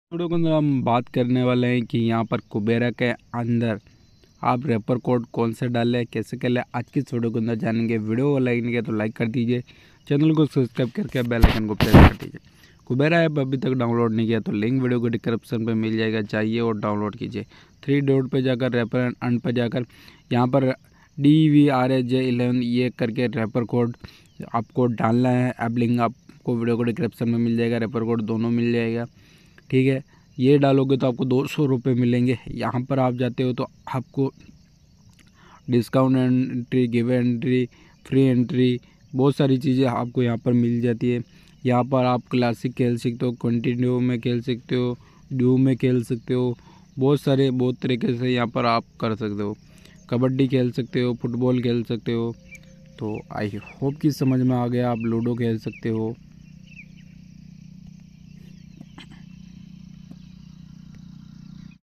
Video के अंदर हम बात करने वाले हैं कि यहाँ पर कुबेरा के अंदर आप रेफर कोड कौन से डालें, कैसे करें। आज की इस वीडियो के अंदर जानेंगे। वीडियो को लाइक नहीं किया तो लाइक कर दीजिए, चैनल को सब्सक्राइब करके बेल आइकन को प्रेस कर दीजिए। कुबेरा ऐप अभी तक डाउनलोड नहीं किया तो लिंक वीडियो के डिस्क्रिप्शन पे मिल जाएगा, जाइए और डाउनलोड कीजिए। 3 डॉट पे जाकर रेफर एंड अर्न पे जाकर यहाँ पर DVRAJ11 ये करके रेफर कोड आपको डालना है। ऐप लिंक आपको वीडियो को डिस्क्रिप्शन में मिल जाएगा, रेफर कोड दोनों मिल जाएगा। ठीक है, ये डालोगे तो आपको 200 रुपये मिलेंगे। यहाँ पर आप जाते हो तो आपको discount entry, give entry, free entry, बहुत सारी चीज़ें आपको यहाँ पर मिल जाती है। यहाँ पर आप क्लासिक खेल सकते हो, कंटिन्यू में खेल सकते हो, ड्यू में खेल सकते हो, बहुत तरीके से यहाँ पर आप कर सकते हो। कबड्डी खेल सकते हो, फुटबॉल खेल सकते हो। तो आई होप कि समझ में आ गया। आप लूडो खेल सकते हो।